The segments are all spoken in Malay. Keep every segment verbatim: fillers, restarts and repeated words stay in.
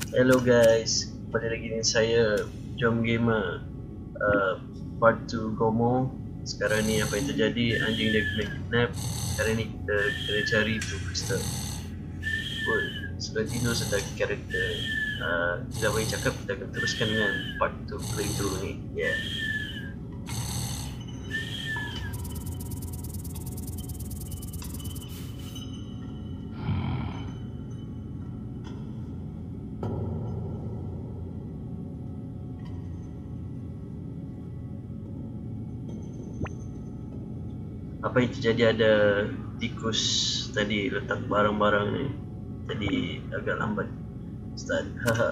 Hello guys, kembali lagi dengan saya Jom Gamer uh, Part two Gomo. Sekarang ni apa yang terjadi, anjing dia kena kidnap. Sekarang ni kita kena cari tu crystal. Oh, sudah tidur sedang karakter. uh, Tidak boleh cakap, kita akan teruskan dengan part two playthrough ni. Yeah. Apa yang terjadi, ada tikus tadi letak barang-barang ni. Jadi agak lambat start. Haha.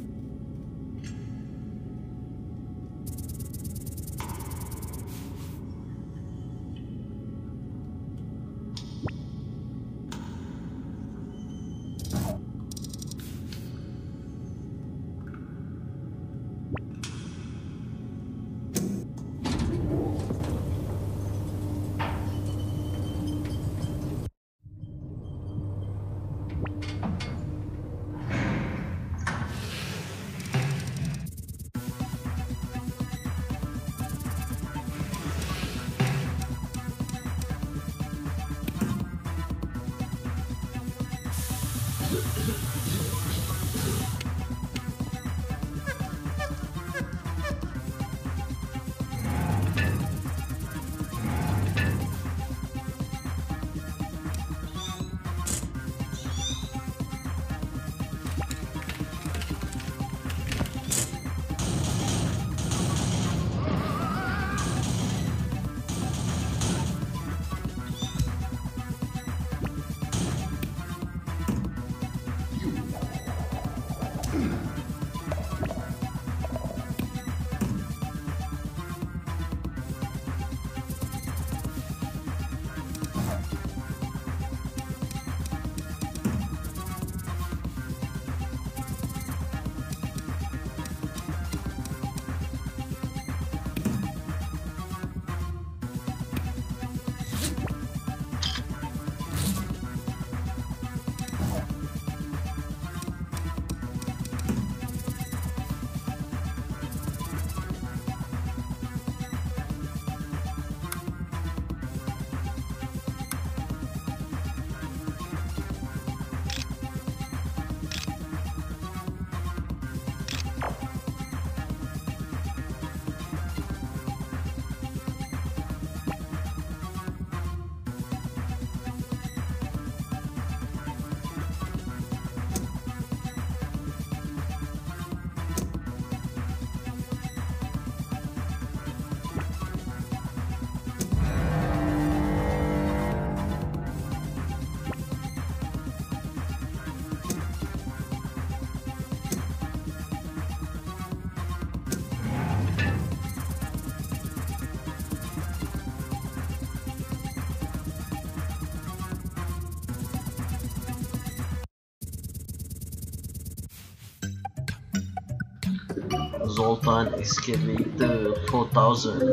Zoltan Excavator four thousand.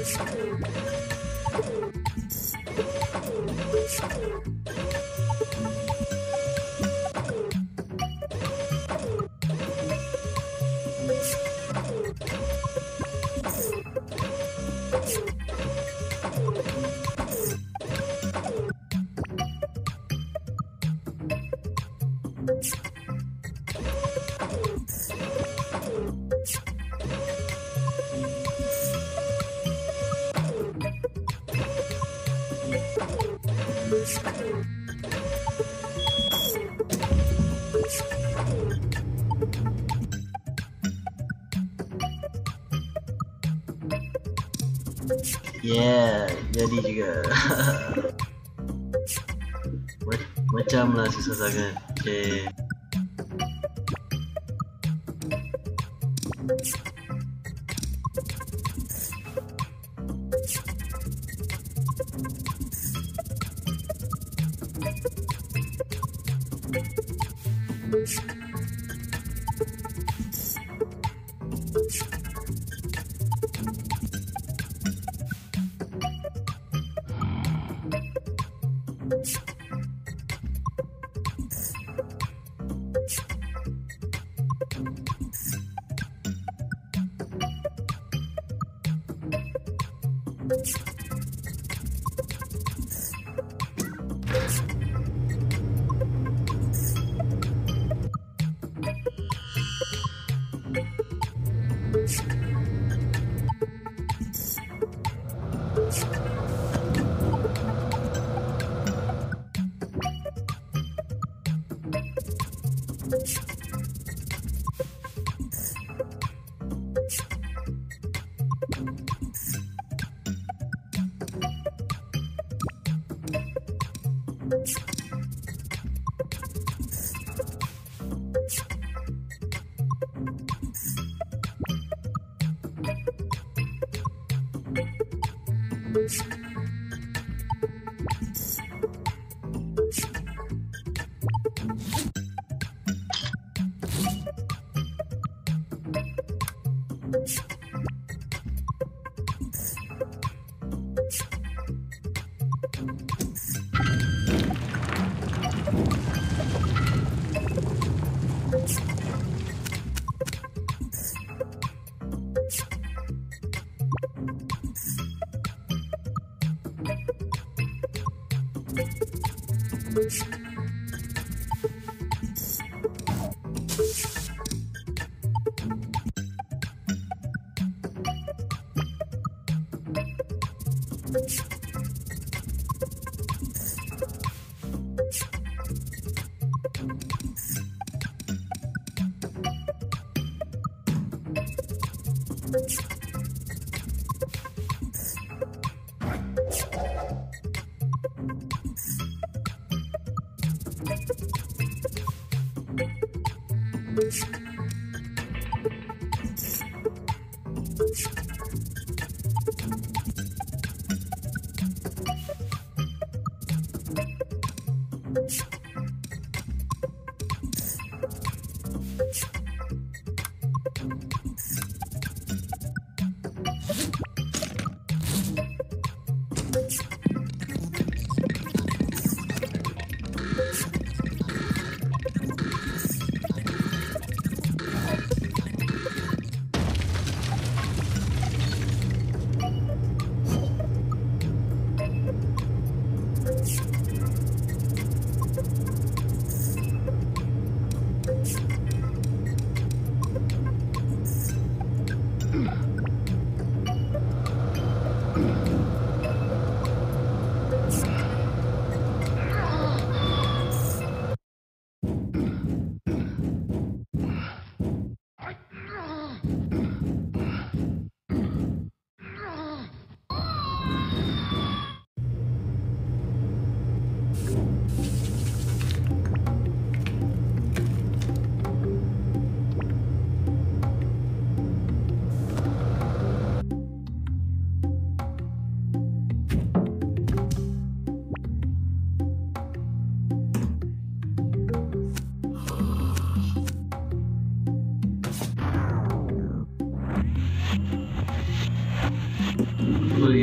Yeah, jadi juga. Macam lah susah sangat. Okay.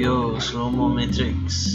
Yo, slow-mo matrix.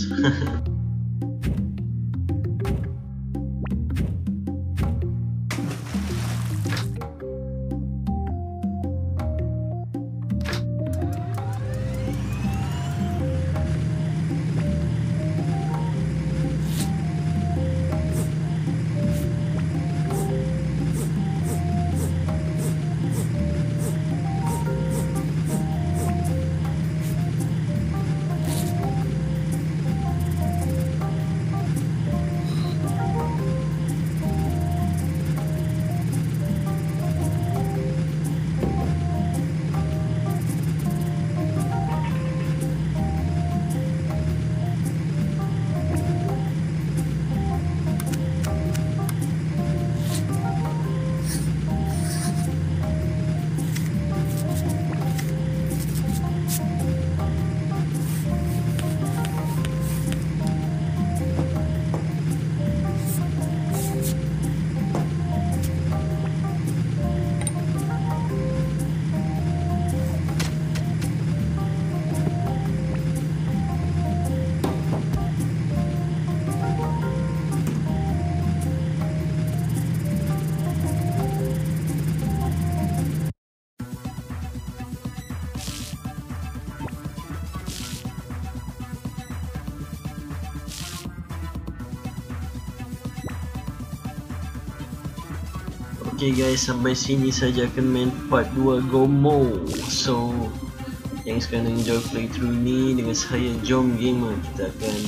Okay guys, sampai sini saja akan main part dua Gomo. So yang sekarang enjoy playthrough ni dengan saya Jom Gamer, kita akan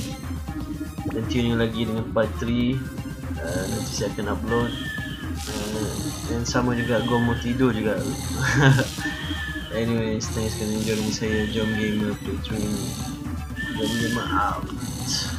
continue lagi dengan part tiga. uh, Nanti saya akan upload. uh, Dan sama juga Gomo tidur juga. Anyways, thanks kerana enjoy dengan saya Jom Gamer playthrough ni. Jom Gamer out.